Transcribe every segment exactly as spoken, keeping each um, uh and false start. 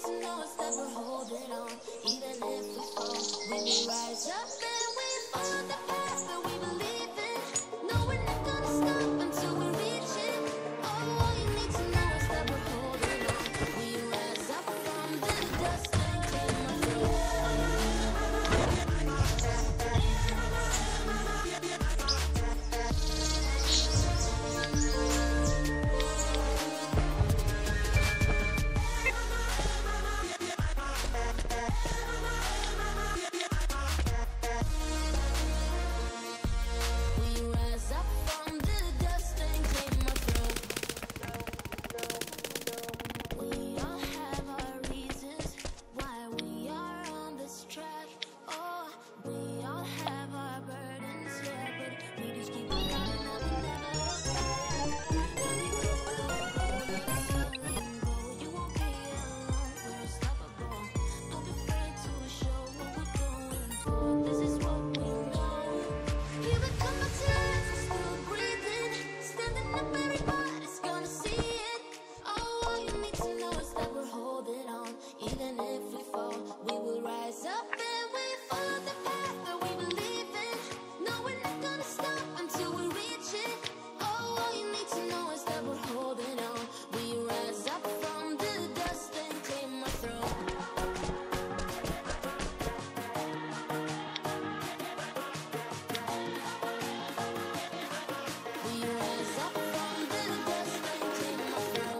to know is that we're holding on, even if we fall. We will rise up and we follow the path that we believe in. No, we're not gonna stop until we reach it. Oh, all you need to know is that we're holding on. We rise up from the dust and claim our throne. We rise up from the dust and claim our throne. We all have our reasons why we are on this track. Oh, we all have our burdens, yeah, but we just keep on running and we never look back. And we will go, never letting go. You won't be alone, we're unstoppable. Don't be afraid to show what we're going for. This is what we know. Here we come back to life, we're still breathing. Standing up, everybody's gonna see it. Oh, all you need to know is that we're holding on. Even if we fall, we will rise up and we follow the path that we believe in. No, we're not gonna stop until we reach it. Oh, all you need to know is that we're holding on. We rise up from the dust and claim our throne. We rise up from the dust and claim our throne.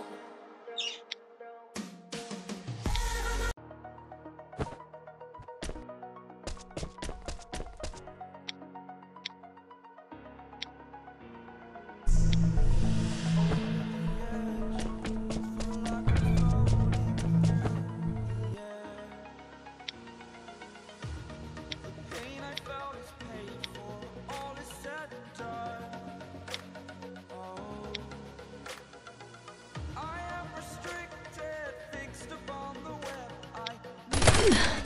Pain I felt is paid for, all is said and done. Oh, I am restricted, fixed upon the web. I